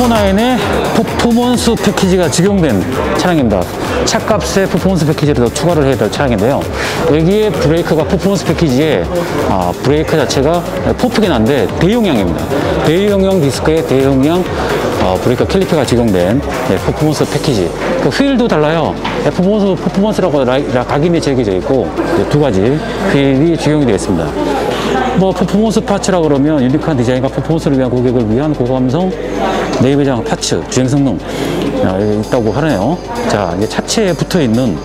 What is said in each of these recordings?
코나9의 퍼포먼스 패키지가 적용된 차량입니다. 차값에 퍼포먼스 패키지를 더 추가를 해야 될 차량인데요. 여기에 브레이크가 퍼포먼스 패키지에 브레이크 자체가 포프긴 한데 대용량입니다. 대용량 디스크에 대용량 브레이크 캘리퍼가 적용된 퍼포먼스 패키지. 그 휠도 달라요. 퍼포먼스라고 각인이 새겨져 있고 두 가지 휠이 적용이 되어 있습니다. 뭐 퍼포먼스 파츠라 그러면 유니크한 디자인과 퍼포먼스를 위한 고객을 위한 고감성 내외장 파츠, 주행 성능 있다고 하네요. 자, 이제 차체에 붙어 있는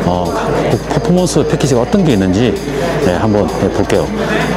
퍼포먼스 패키지가 어떤 게 있는지 한번 볼게요.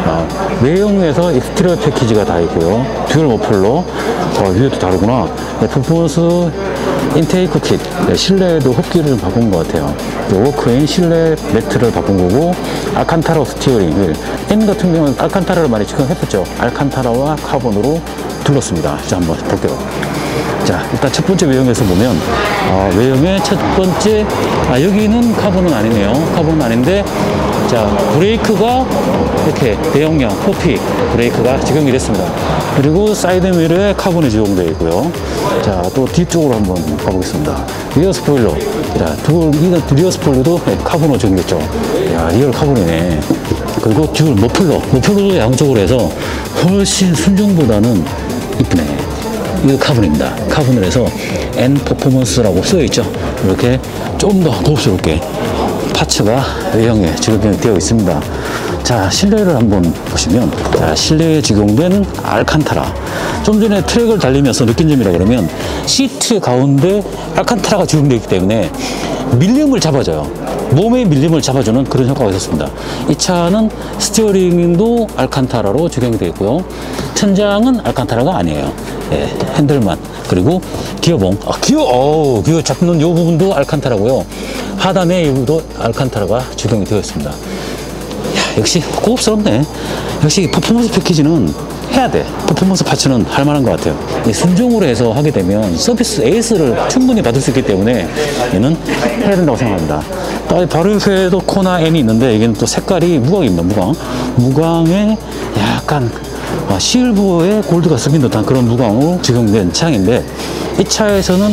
외형에서 스티리오 패키지가 다 있고요. 듀얼 머플러, 위에도 다르구나. 퍼포먼스 인테이크 킷, 실내에도 흡기를 바꾼 것 같아요. 워크인 실내 매트를 바꾼 거고, 알칸타라 스티어링 휠. N 같은 경우는 알칸타라를 많이 적용했었죠. 알칸타라와 카본으로 둘렀습니다. 자, 한번 볼게요. 자, 일단 첫 번째 외형에서 보면 외형의 첫 번째, 여기는 카본은 아니네요. 카본은 아닌데, 자, 브레이크가 이렇게 대용량 포피 브레이크가 적용이 됐습니다. 그리고 사이드 미러에 카본이 적용되어 있고요. 자, 또 뒤쪽으로 한번 가보겠습니다. 리어 스포일러. 자, 리어 스포일러도 카본으로 적용됐죠. 야, 리얼 카본이네. 그리고 듀얼 머플러도 양쪽으로 해서 훨씬 순정보다는 이쁘네. 이거 카본입니다. 카본을 해서 N 퍼포먼스라고 써있죠. 이렇게 좀 더 고급스럽게 파츠가 외형에 적용되어 있습니다. 자, 실내를 한번 보시면, 자, 실내에 적용된 알칸타라. 좀 전에 트랙을 달리면서 느낀 점이라 그러면 시트 가운데 알칸타라가 적용되어 있기 때문에 밀림을 잡아줘요. 몸의 밀림을 잡아주는 그런 효과가 있었습니다. 이 차는 스티어링도 알칸타라로 적용이 되어 있고요. 천장은 알칸타라가 아니에요. 예, 핸들만. 그리고 기어봉. 기어 잡는 이 부분도 알칸타라고요. 하단의 이 부분도 알칸타라가 적용이 되어 있습니다. 야, 역시 고급스럽네. 역시 퍼포먼스 패키지는 해야 돼. 퍼포먼스 파츠는 할 만한 것 같아요. 순정으로 해서 하게 되면 서비스 에이스를 충분히 받을 수 있기 때문에 얘는 해야 된다고 생각합니다. 바로 옆에도 코나9이 있는데 여기는 또 색깔이 무광입니다. 무광에 약간 실버에 골드가 섞인 듯한 그런 무광으로 적용된 차량인데, 이 차에서는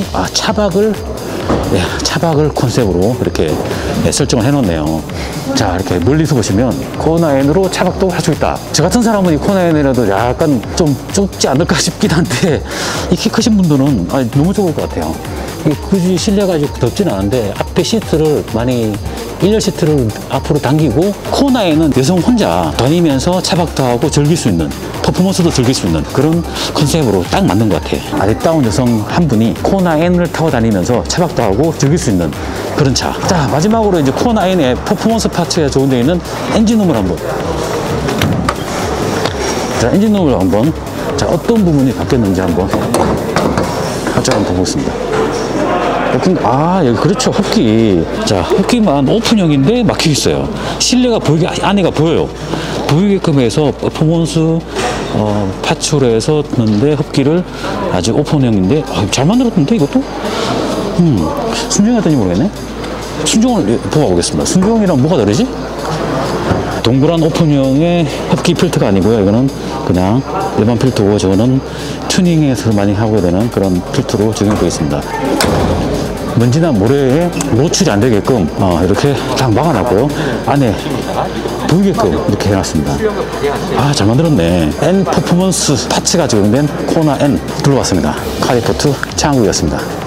차박을 컨셉으로 이렇게 설정을 해놓네요. 자, 이렇게 멀리서 보시면 코나9으로 차박도 할 수 있다. 저 같은 사람은 이 코나9이라도 약간 좀 좁지 않을까 싶긴 한데, 이 키 크신 분들은 너무 좋을 것 같아요. 굳이 실내가 아주 덥지는 않은데 앞에 시트를 많이 1열 시트를 앞으로 당기고, 코나9은 여성 혼자 다니면서 차박도 하고 즐길 수 있는, 퍼포먼스도 즐길 수 있는 그런 컨셉으로 딱 맞는 것 같아요. 아리따운 여성 한 분이 코나9을 타고 다니면서 차박도 하고 즐길 수 있는 그런 차. 자, 마지막으로 이제 코나9의 퍼포먼스 파츠에 적용되어 있는 엔진룸을 한번. 자, 엔진룸을 한번. 자, 어떤 부분이 바뀌었는지 한번 살짝 한번 보겠습니다. 여기 그렇죠. 흡기. 자, 흡기만 오픈형인데 막혀 있어요. 실내가 보이게, 안에가 보여요. 보이게끔 해서 퍼포먼스 파츠로 해서 넣는데 흡기를 아주 오픈형인데 잘 만들었는데 이것도? 순정이었던지 모르겠네. 순정을 뽑아보겠습니다. 순정이랑 뭐가 다르지? 동그란 오픈형의 흡기 필터가 아니고요. 이거는 그냥 일반 필터고, 저거는 튜닝에서 많이 하게 되는 그런 필터로 적용되어 있습니다. 먼지나 모래에 노출이 안 되게끔 이렇게 딱 막아놨고요. 안에 보이게끔 이렇게 해놨습니다. 잘 만들었네. N 퍼포먼스 파츠가 적용된 코나9 둘러봤습니다. 카리포트 창구였습니다.